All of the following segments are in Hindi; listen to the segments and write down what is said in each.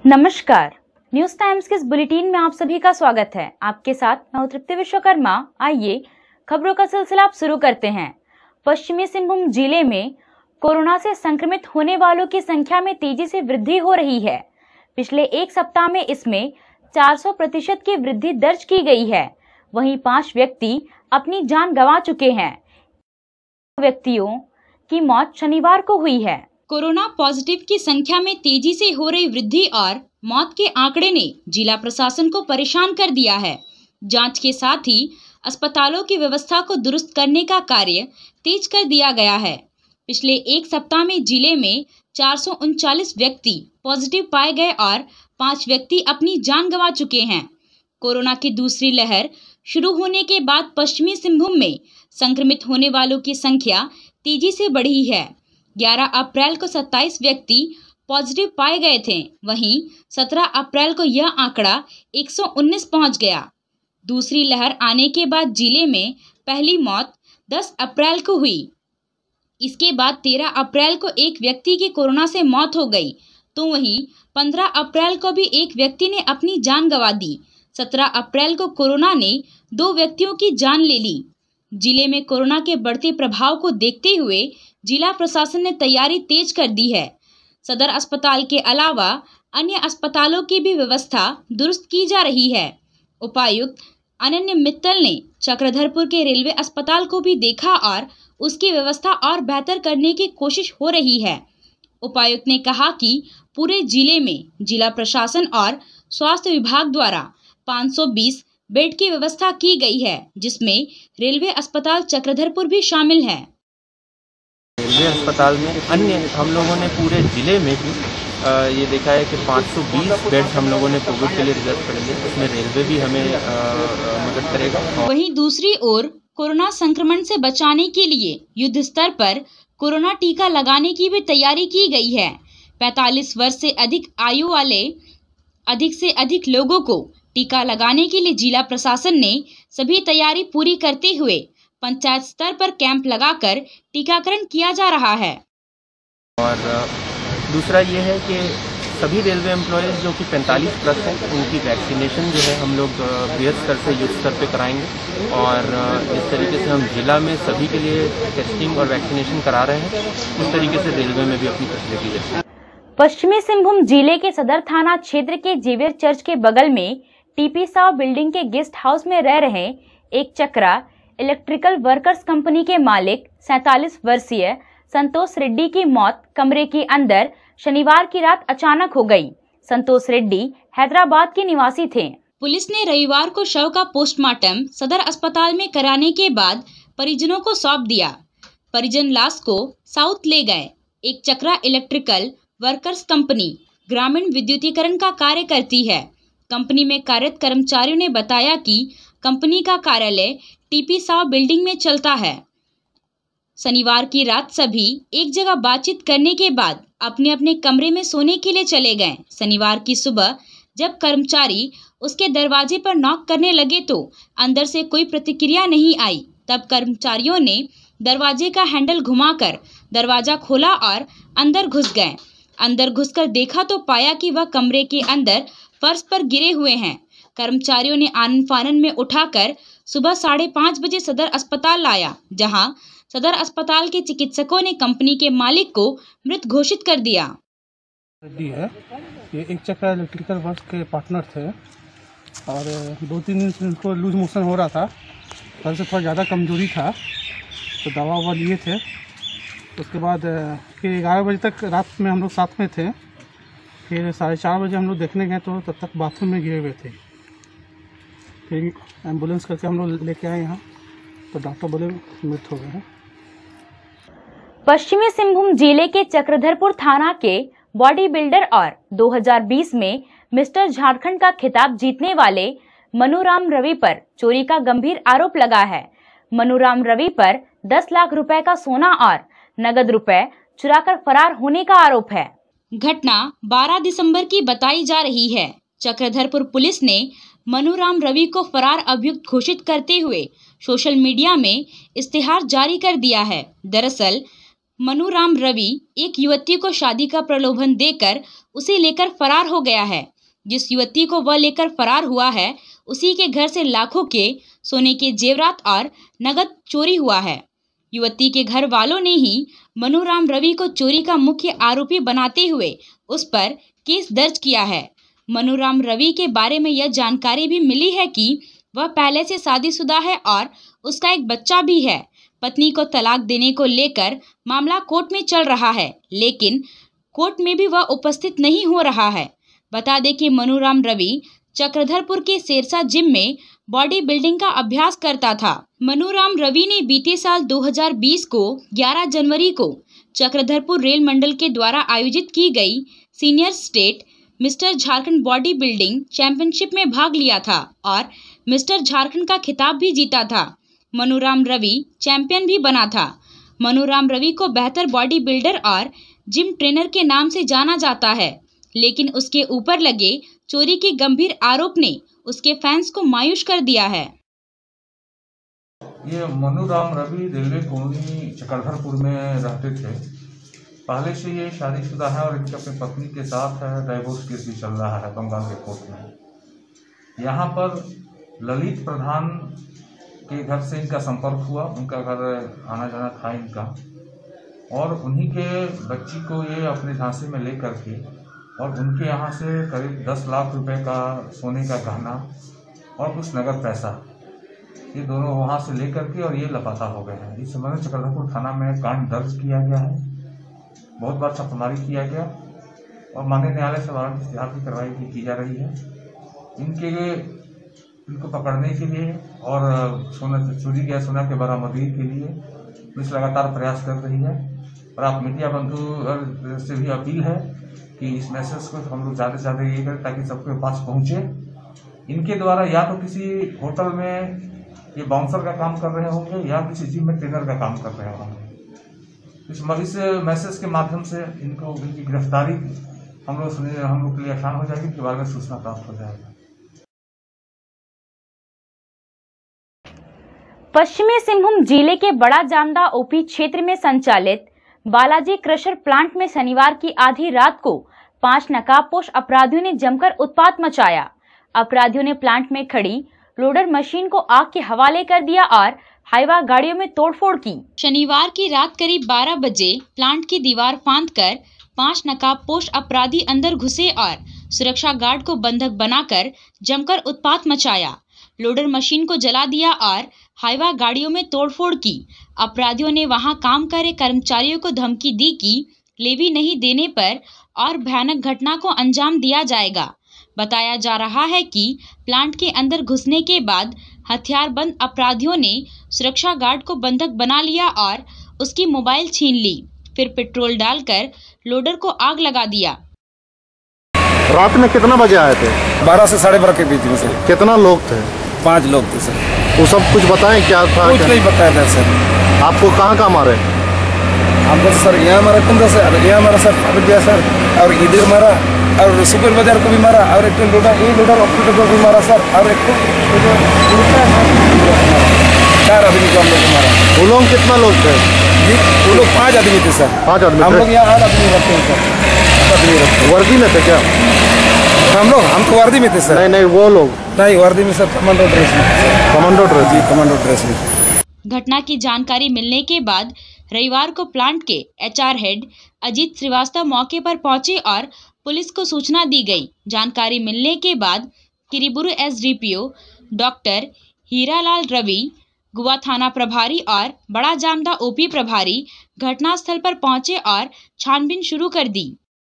नमस्कार, न्यूज टाइम्स के इस बुलेटिन में आप सभी का स्वागत है। आपके साथ मैं तृप्ति विश्वकर्मा। आइए खबरों का सिलसिला आप शुरू करते हैं। पश्चिमी सिंहभूम जिले में कोरोना से संक्रमित होने वालों की संख्या में तेजी से वृद्धि हो रही है। पिछले एक सप्ताह में इसमें 400% की वृद्धि दर्ज की गई है। वहीं 5 व्यक्ति अपनी जान गंवा चुके हैं। व्यक्तियों की मौत शनिवार को हुई है। कोरोना पॉजिटिव की संख्या में तेजी से हो रही वृद्धि और मौत के आंकड़े ने जिला प्रशासन को परेशान कर दिया है। जांच के साथ ही अस्पतालों की व्यवस्था को दुरुस्त करने का कार्य तेज कर दिया गया है। पिछले एक सप्ताह में जिले में 439 व्यक्ति पॉजिटिव पाए गए और 5 व्यक्ति अपनी जान गंवा चुके हैं। कोरोना की दूसरी लहर शुरू होने के बाद पश्चिमी सिंहभूम में संक्रमित होने वालों की संख्या तेजी से बढ़ी है। 11 अप्रैल को 27 व्यक्ति पॉजिटिव पाए गए थे। वहीं 17 अप्रैल को यह आंकड़ा 119 पहुंच गया। दूसरी लहर आने के बाद जिले में पहली मौत 10 अप्रैल को हुई। इसके बाद 13 अप्रैल को एक व्यक्ति की कोरोना से मौत हो गई, तो वहीं 15 अप्रैल को भी एक व्यक्ति ने अपनी जान गंवा दी। 17 अप्रैल को कोरोना ने 2 व्यक्तियों की जान ले ली। जिले में कोरोना के बढ़ते प्रभाव को देखते हुए जिला प्रशासन ने तैयारी तेज कर दी है। सदर अस्पताल के अलावा अन्य अस्पतालों की भी व्यवस्था दुरुस्त की जा रही है। उपायुक्त अनन्य मित्तल ने चक्रधरपुर के रेलवे अस्पताल को भी देखा और उसकी व्यवस्था और बेहतर करने की कोशिश हो रही है। उपायुक्त ने कहा कि पूरे जिले में जिला प्रशासन और स्वास्थ्य विभाग द्वारा 520 बेड की व्यवस्था की गई है, जिसमें रेलवे अस्पताल चक्रधरपुर भी शामिल है। रेलवे अस्पताल में अन्य हम लोगों ने पूरे जिले में भी ये देखा है कि 520 बेड हम लोगों ने कोविड के लिए रिजर्व कर लिए। उसमें रेलवे भी हमें मदद करेगा। वहीं दूसरी ओर कोरोना संक्रमण से बचाने के लिए युद्ध स्तर पर कोरोना टीका लगाने की भी तैयारी की गई है। 45 वर्ष से अधिक आयु वाले अधिक से अधिक लोगों को टीका लगाने के लिए जिला प्रशासन ने सभी तैयारी पूरी करते हुए पंचायत स्तर पर कैंप लगाकर टीकाकरण किया जा रहा है। और दूसरा ये है कि सभी रेलवे एम्प्लॉयज़ जो कि 45+ हैं, उनकी वैक्सीनेशन जो है हम लोग बृहद स्तर से युद्ध स्तर पे कराएंगे। और इस तरीके से हम जिला में सभी के लिए टेस्टिंग और वैक्सीनेशन करा रहे हैं। उस तरीके से रेलवे में भी अपनी फैसिलिटी देते हैं। पश्चिमी सिंहभूम जिले के सदर थाना क्षेत्र के जेवियर चर्च के बगल में टीपी साव बिल्डिंग के गेस्ट हाउस में रह रहे एक चक्रा इलेक्ट्रिकल वर्कर्स कंपनी के मालिक 47 वर्षीय संतोष रेड्डी की मौत कमरे के अंदर शनिवार की रात अचानक हो गई। संतोष रेड्डी हैदराबाद के निवासी थे। पुलिस ने रविवार को शव का पोस्टमार्टम सदर अस्पताल में कराने के बाद परिजनों को सौंप दिया। परिजन लाश को साउथ ले गए। एक चक्रा इलेक्ट्रिकल वर्कर्स कंपनी ग्रामीण विद्युतीकरण का कार्य करती है। कंपनी में कार्यरत कर्मचारियों ने बताया कि कंपनी का कार्यालय टीपी साव बिल्डिंग में चलता है। शनिवार की रात सभी एक जगह बातचीत करने के बाद अपने अपने कमरे में सोने के लिए चले गए। शनिवार की सुबह जब कर्मचारी उसके दरवाजे पर नॉक करने लगे तो अंदर से कोई प्रतिक्रिया नहीं आई। तब कर्मचारियों ने दरवाजे का हैंडल घुमाकर दरवाजा खोला और अंदर घुस गए। अंदर घुसकर देखा तो पाया कि वह कमरे के अंदर फर्श पर गिरे हुए हैं। कर्मचारियों ने आनन फानन में उठाकर सुबह 5:30 बजे सदर अस्पताल लाया, जहां सदर अस्पताल के चिकित्सकों ने कंपनी के मालिक को मृत घोषित कर दिया। है ये एक चक्रा इलेक्ट्रिकल वर्क्स के पार्टनर थे और 2-3 दिन से उनको लूज मोशन हो रहा था। कल से थोड़ा ज़्यादा कमजोरी था तो दवा ववा लिए थे। उसके बाद फिर 11 बजे तक रात में हम लोग साथ में थे। फिर 4:30 बजे हम लोग देखने गए तो तब तक बाथरूम में गिरे हुए थे। फिर एम्बुलेंस करके हम लोग लेके आए यहाँ तो डॉक्टर बोले मृत हो गए हैं। पश्चिमी सिंहभूम जिले के चक्रधरपुर थाना के बॉडी बिल्डर और 2020 में मिस्टर झारखंड का खिताब जीतने वाले मनुराम रवि पर चोरी का गंभीर आरोप लगा है। मनुराम रवि पर 10 लाख रुपए का सोना और नगद रुपए चुराकर फरार होने का आरोप है। घटना 12 दिसंबर की बताई जा रही है। चक्रधरपुर पुलिस ने मनुराम रवि को फरार अभियुक्त घोषित करते हुए सोशल मीडिया में इश्तिहार जारी कर दिया है। दरअसल मनुराम रवि एक युवती को शादी का प्रलोभन देकर उसे लेकर फरार हो गया है। जिस युवती को वह लेकर फरार हुआ है, उसी के घर से लाखों के सोने के जेवरात और नगद चोरी हुआ है। युवती के घर वालों ने ही मनुराम रवि को चोरी का मुख्य आरोपी बनाते हुए उस पर केस दर्ज किया है। मनुराम रवि के बारे में यह जानकारी भी मिली है कि वह पहले से शादीशुदा है और उसका एक बच्चा भी है। पत्नी को तलाक देने को लेकर मामला कोर्ट में चल रहा है, लेकिन कोर्ट में भी वह उपस्थित नहीं हो रहा है। बता दें कि मनुराम रवि चक्रधरपुर के शेरशाह जिम में बॉडी बिल्डिंग का अभ्यास करता था। मनुराम रवि ने बीते साल 2020 को 11 जनवरी को चक्रधरपुर रेल मंडल के द्वारा आयोजित की गई senior state mister Jharkhand body building championship में भाग लिया था और मिस्टर झारखंड का खिताब भी जीता था। मनुराम रवि चैंपियन भी बना था। मनुराम रवि को बेहतर बॉडी बिल्डर और जिम ट्रेनर के नाम से जाना जाता है, लेकिन उसके ऊपर लगे चोरी के गंभीर आरोप ने उसके फैंस को मायूस कर दिया है। ये मनुराम रवि रेलवे कॉलोनी चक्रधरपुर में रहते थे। पहले से ये शादीशुदा है और इनकी अपनी पत्नी के साथ डाइवोर्स केस भी चल रहा है बंगाल के कोर्ट में। यहाँ पर ललित प्रधान के घर से इनका संपर्क हुआ। उनका घर आना जाना था इनका, और उन्हीं के बच्ची को ये अपने झांसे में ले करके और उनके यहाँ से करीब 10 लाख रुपए का सोने का गहना और कुछ नगद पैसा, ये दोनों वहाँ से ले करके और ये लापता हो गए हैं। इस संबंध में चक्रधरपुर थाना में कांड दर्ज किया गया है। बहुत बार छापेमारी किया गया और माननीय न्यायालय से वारंट इश्तेहार की कार्रवाई भी की जा रही है। इनको पकड़ने के लिए और चोरी गया सोना के बरामदगी के लिए पुलिस लगातार प्रयास कर रही है। और आप मीडिया बंधु से भी अपील है कि इस मैसेज को हम लोग ज़्यादा से ज़्यादा ये करें ताकि सबके पास पहुँचे। इनके द्वारा या तो किसी होटल में ये बाउंसर का काम कर रहे होंगे या किसी जिम में ट्रेनर का काम कर रहे होंगे। इस मैसेज के माध्यम से इनकी गिरफ्तारी हम लोग के लिए आसान हो जाएगी, इसके बारे में सूचना प्राप्त हो जाएगी। पश्चिमी सिंहभूम जिले के बड़ा जामदा ओपी क्षेत्र में संचालित बालाजी क्रशर प्लांट में शनिवार की आधी रात को 5 नकाबपोश अपराधियों ने जमकर उत्पात मचाया। अपराधियों ने प्लांट में खड़ी लोडर मशीन को आग के हवाले कर दिया और हाईवा गाड़ियों में तोड़फोड़ की। शनिवार की रात करीब 12 बजे प्लांट की दीवार फांदकर 5 नकाबपोश अपराधी अंदर घुसे और सुरक्षा गार्ड को बंधक बनाकर जमकर उत्पात मचाया। लोडर मशीन को जला दिया और हाईवा गाड़ियों में तोड़फोड़ की। अपराधियों ने वहां काम कर रहे कर्मचारियों को धमकी दी कि लेवी नहीं देने पर और भयानक घटना को अंजाम दिया जाएगा। बताया जा रहा है कि प्लांट के अंदर घुसने के बाद हथियारबंद अपराधियों ने सुरक्षा गार्ड को बंधक बना लिया और उसकी मोबाइल छीन ली। फिर पेट्रोल डालकर लोडर को आग लगा दिया। रात में कितना बजे आए थे? 12 से 12:30 के बीच में सर। कितना लोग थे? 5 लोग थे सर। वो सब कुछ बताएं क्या था? कुछ नहीं बताया था सर। आपको कहाँ मारे? हमको सर यहाँ मारा, 15 से यहाँ मारा सर, अभी दिया सर, और इधर मारा और सुपर बाजार को भी मारा और एक लोडर ऑपरेटर को भी मारा सर, और एक 4 आदमी को हम लोग को मारा। वो लोग कितना लोग थे? वो लोग 5 आदमी थे सर। 5 आदमी? हम लोग यहाँ 8 आदमी रखते हैं सर। 8 आदमी रखते। वर्दी में थे क्या हम तो वर्दी में थे सर। नहीं, वो लोग नहीं, वर्दी में सर, कमांडो ड्रेस में। Commando dress? जी, कमांडो ड्रेस में। घटना की जानकारी मिलने के बाद रविवार को प्लांट के HR हेड अजीत श्रीवास्तव मौके पर पहुंचे और पुलिस को सूचना दी गई। जानकारी मिलने के बाद किरीबुरु SDPO डॉक्टर हीरालाल रवि, गुवा थाना प्रभारी और बड़ा जामदा OP प्रभारी घटनास्थल पर पहुंचे और छानबीन शुरू कर दी।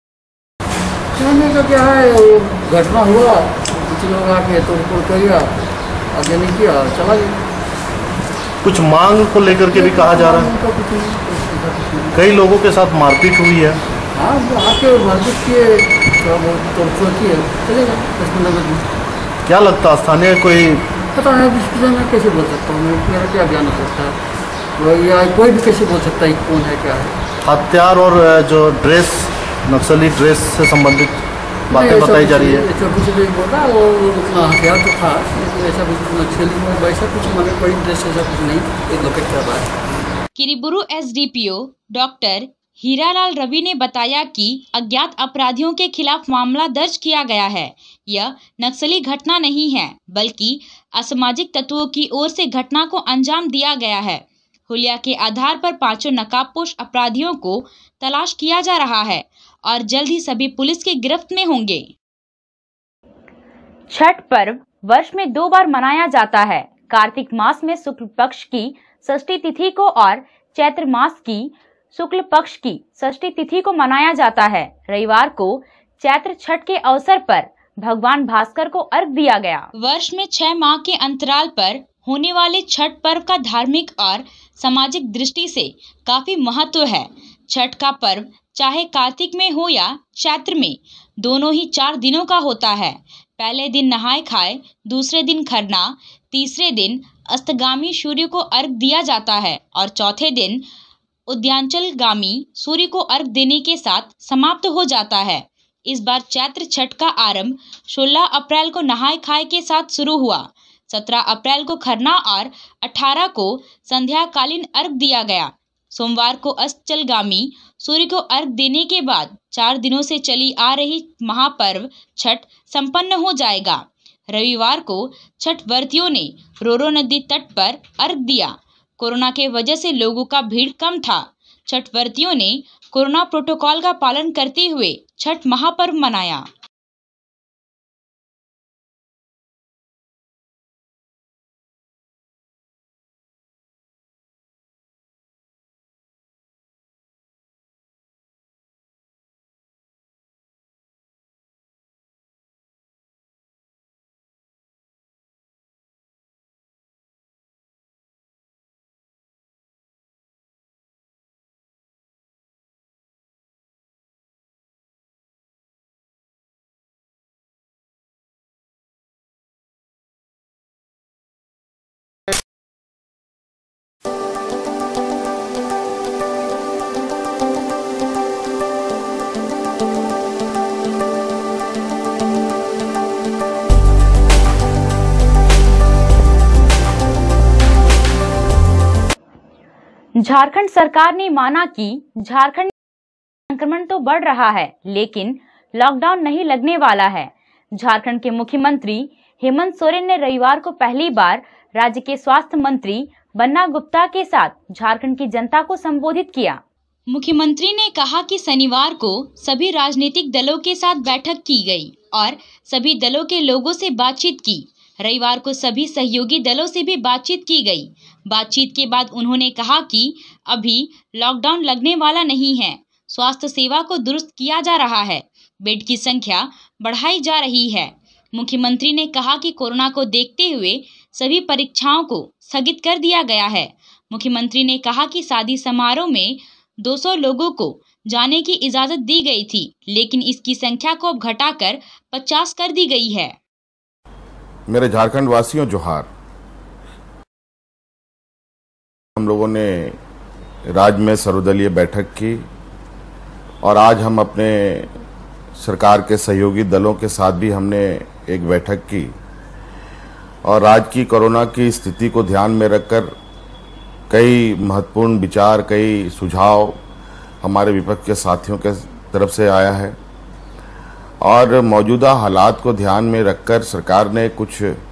का क्या है, वो घटना हुआ, कुछ लोग आके तोड़फोड़ किया, आगे नहीं किया, चला गया। कुछ मांग को लेकर के भी कहा जा रहा है। कई लोगों के साथ मारपीट हुई है। हाँ, आके मारपीट किए, थोड़ा बहुत तोड़फोड़ किए, चलेगा 10-15 मिनट। क्या लगता है स्थानीय कोई? पता नहीं, इस विषय में कैसे बोल सकता हूँ, मेरा क्या ज्ञान हो सकता है, या कोई भी कैसे बोल सकता है कौन है क्या है। हथियार और जो ड्रेस, नक्सली ड्रेस से संबंधित बातें बताई जा रही है। ऐसा कुछ नहीं बोला, वो उतना हथियार तो था, लेकिन ऐसा कुछ नक्सली में वैसा कुछ मैंने कोई ड्रेस ऐसा कुछ नहीं, एक लोकेट कर रहा है। किरीबुरु एसडीपीओ डॉक्टर हीरालाल रवि ने बताया कि अज्ञात अपराधियों के खिलाफ मामला दर्ज किया गया है। यह नक्सली घटना नहीं है, बल्कि असामाजिक तत्वों की ओर से घटना को अंजाम दिया गया है। हुलिया के आधार पर पांचों नकाबपोश अपराधियों को तलाश किया जा रहा है और जल्द ही सभी पुलिस की गिरफ्त में होंगे। छठ पर्व वर्ष में 2 बार मनाया जाता है। कार्तिक मास में शुक्ल पक्ष की षष्ठी तिथि को और चैत्र मास की शुक्ल पक्ष की षष्ठी तिथि को मनाया जाता है। रविवार को चैत्र छठ के अवसर पर भगवान भास्कर को अर्घ दिया गया। वर्ष में 6 माह के अंतराल पर होने वाले छठ पर्व का धार्मिक और सामाजिक दृष्टि से काफी महत्व है। छठ का पर्व चाहे कार्तिक में हो या चैत्र में, दोनों ही 4 दिनों का होता है। पहले दिन नहाय खाए, दूसरे दिन खरना, तीसरे दिन अस्तगामी सूर्य को अर्घ दिया जाता है और चौथे दिन उदयांचलगामी सूर्य को अर्घ देने के साथ समाप्त हो जाता है। इस बार चैत्र छठ का आरंभ 16 अप्रैल को नहाय खाए के साथ शुरू हुआ। 17 अप्रैल को खरना और 18 को संध्याकालीन अर्घ दिया गया। सोमवार को अस्ताचलगामी सूर्य को अर्घ देने के बाद 4 दिनों से चली आ रही महापर्व छठ संपन्न हो जाएगा। रविवार को छठ व्रतियों ने रोरो नदी तट पर अर्घ दिया। कोरोना के वजह से लोगों का भीड़ कम था। छठ व्रतियों ने कोरोना प्रोटोकॉल का पालन करते हुए छठ महापर्व मनाया। झारखंड सरकार ने माना कि झारखंड में संक्रमण तो बढ़ रहा है, लेकिन लॉकडाउन नहीं लगने वाला है। झारखंड के मुख्यमंत्री हेमंत सोरेन ने रविवार को पहली बार राज्य के स्वास्थ्य मंत्री बन्ना गुप्ता के साथ झारखंड की जनता को संबोधित किया। मुख्यमंत्री ने कहा कि शनिवार को सभी राजनीतिक दलों के साथ बैठक की गई और सभी दलों के लोगों से बातचीत की। रविवार को सभी सहयोगी दलों से भी बातचीत की गई। बातचीत के बाद उन्होंने कहा कि अभी लॉकडाउन लगने वाला नहीं है। स्वास्थ्य सेवा को दुरुस्त किया जा रहा है, बेड की संख्या बढ़ाई जा रही है। मुख्यमंत्री ने कहा कि कोरोना को देखते हुए सभी परीक्षाओं को स्थगित कर दिया गया है। मुख्यमंत्री ने कहा कि शादी समारोह में 200 लोगों को जाने की इजाजत दी गई थी, लेकिन इसकी संख्या को अब घटाकर 50 कर दी गई है। मेरे झारखंड वासियों जोहार। हम लोगों ने राज्य में सर्वदलीय बैठक की और आज हम अपने सरकार के सहयोगी दलों के साथ भी हमने एक बैठक की और राज्य की कोरोना की स्थिति को ध्यान में रखकर कई महत्वपूर्ण विचार, कई सुझाव हमारे विपक्ष के साथियों के तरफ से आया है और मौजूदा हालात को ध्यान में रखकर सरकार ने कुछ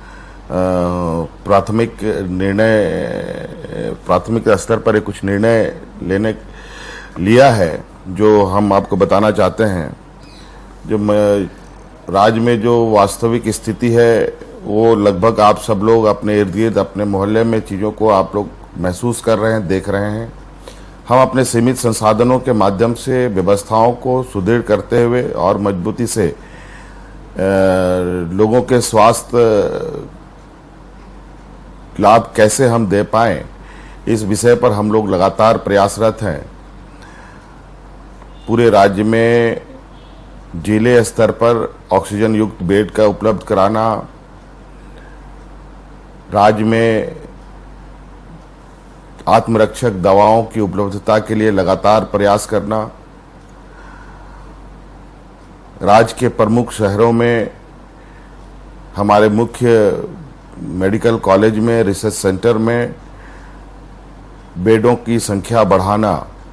प्राथमिक स्तर पर कुछ निर्णय लिया है जो हम आपको बताना चाहते हैं। जो राज्य में जो वास्तविक स्थिति है वो लगभग आप सब लोग अपने इर्द गिर्द, अपने मोहल्ले में चीज़ों को आप लोग महसूस कर रहे हैं, देख रहे हैं। हम अपने सीमित संसाधनों के माध्यम से व्यवस्थाओं को सुदृढ़ करते हुए और मजबूती से लोगों के स्वास्थ्य लाभ कैसे हम दे पाएं, इस विषय पर हम लोग लगातार प्रयासरत हैं। पूरे राज्य में जिले स्तर पर ऑक्सीजन युक्त बेड का उपलब्ध कराना, राज्य में आत्मरक्षक दवाओं की उपलब्धता के लिए लगातार प्रयास करना, राज्य के प्रमुख शहरों में हमारे मुख्य मेडिकल कॉलेज में, रिसर्च सेंटर में बेडों की संख्या बढ़ाना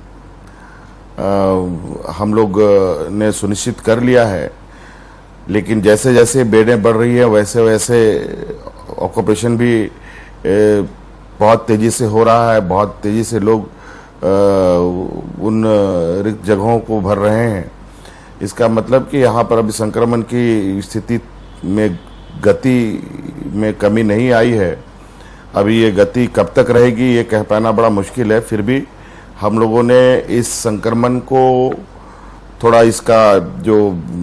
हम लोग ने सुनिश्चित कर लिया है, लेकिन जैसे जैसे बेडें बढ़ रही है वैसे वैसे ऑक्यूपेशन भी बहुत तेजी से हो रहा है। बहुत तेजी से लोग उन रिक्त जगहों को भर रहे हैं। इसका मतलब कि यहाँ पर अभी संक्रमण की स्थिति में गति में कमी नहीं आई है। अभी ये गति कब तक रहेगी ये कह पाना बड़ा मुश्किल है। फिर भी हम लोगों ने इस संक्रमण को थोड़ा इसका जो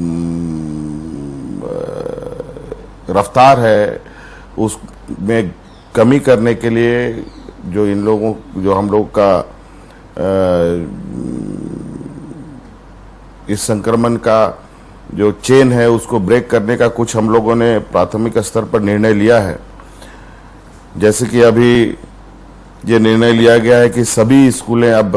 रफ्तार है उसमें कमी करने के लिए जो हम लोग का इस संक्रमण का जो चेन है उसको ब्रेक करने का कुछ हम लोगों ने प्राथमिक स्तर पर निर्णय लिया है। जैसे कि अभी ये निर्णय लिया गया है कि सभी स्कूलें अब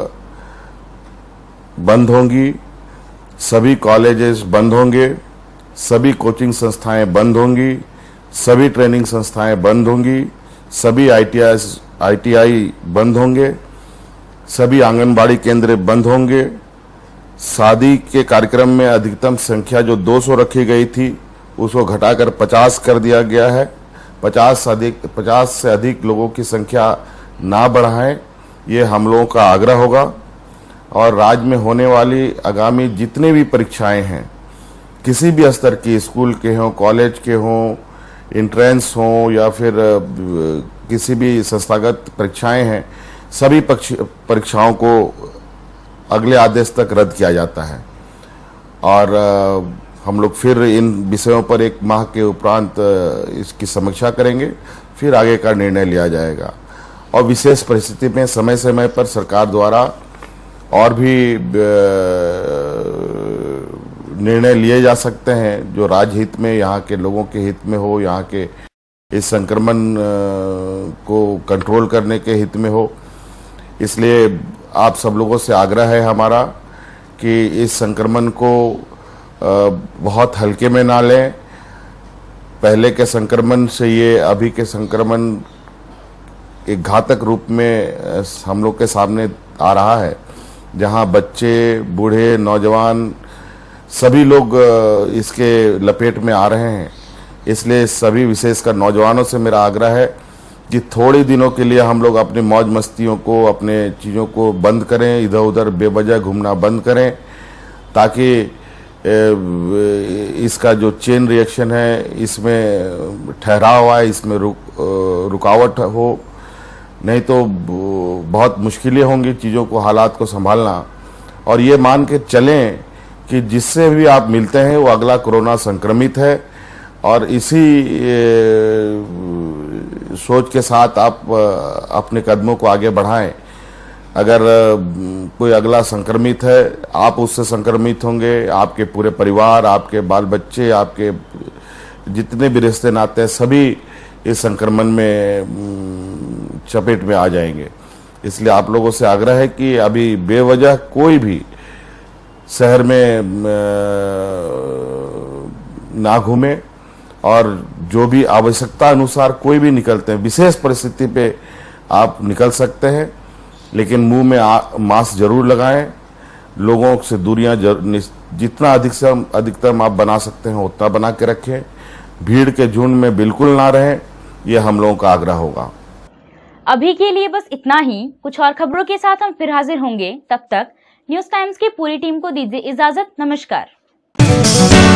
बंद होंगी, सभी कॉलेजेस बंद होंगे, सभी कोचिंग संस्थाएं बंद होंगी, सभी ट्रेनिंग संस्थाएं बंद होंगी, सभी आईटीआई बंद होंगे, सभी आंगनबाड़ी केंद्र बंद होंगे। शादी के कार्यक्रम में अधिकतम संख्या जो 200 रखी गई थी उसको घटाकर 50 कर दिया गया है। 50 से अधिक लोगों की संख्या ना बढ़ाएं, ये हम लोगों का आग्रह होगा। और राज्य में होने वाली आगामी जितने भी परीक्षाएं हैं, किसी भी स्तर की, स्कूल के हों, कॉलेज के हों, एंट्रेंस हों या फिर किसी भी संस्थागत परीक्षाएं हैं, सभी परीक्षाओं को अगले आदेश तक रद्द किया जाता है। और हम लोग फिर इन विषयों पर 1 माह के उपरांत इसकी समीक्षा करेंगे, फिर आगे का निर्णय लिया जाएगा। और विशेष परिस्थिति में समय समय पर सरकार द्वारा और भी निर्णय लिए जा सकते हैं जो राज्य हित में, यहाँ के लोगों के हित में हो, यहाँ के इस संक्रमण को कंट्रोल करने के हित में हो। इसलिए आप सब लोगों से आग्रह है हमारा कि इस संक्रमण को बहुत हल्के में ना लें। पहले के संक्रमण से ये अभी के संक्रमण एक घातक रूप में हम लोग के सामने आ रहा है, जहां बच्चे, बूढ़े, नौजवान सभी लोग इसके लपेट में आ रहे हैं। इसलिए सभी, विशेषकर नौजवानों से मेरा आग्रह है कि थोड़े दिनों के लिए हम लोग अपनी मौज मस्तियों को, अपने चीज़ों को बंद करें, इधर उधर बेवजह घूमना बंद करें, ताकि इसका जो चेन रिएक्शन है इसमें ठहराव आए, इसमें रुकावट हो। नहीं तो बहुत मुश्किलें होंगी चीज़ों को, हालात को संभालना। और ये मान के चलें कि जिससे भी आप मिलते हैं वो अगला कोरोना संक्रमित है, और इसी सोच के साथ आप अपने कदमों को आगे बढ़ाएं। अगर कोई अगला संक्रमित है, आप उससे संक्रमित होंगे, आपके पूरे परिवार, आपके बाल बच्चे, आपके जितने भी रिश्ते नाते हैं, सभी इस संक्रमण में चपेट में आ जाएंगे। इसलिए आप लोगों से आग्रह है कि अभी बेवजह कोई भी शहर में ना घूमे, और जो भी आवश्यकता अनुसार कोई भी निकलते हैं, विशेष परिस्थिति पे आप निकल सकते हैं, लेकिन मुंह में मास्क जरूर लगाएं। लोगों से दूरियां जितना अधिकतम आप बना सकते हैं उतना बना के रखें। भीड़ के झुंड में बिल्कुल ना रहें, ये हम लोगों का आग्रह होगा। अभी के लिए बस इतना ही। कुछ और खबरों के साथ हम फिर हाजिर होंगे। तब तक न्यूज़ टाइम्स की पूरी टीम को दीजिए इजाजत। नमस्कार।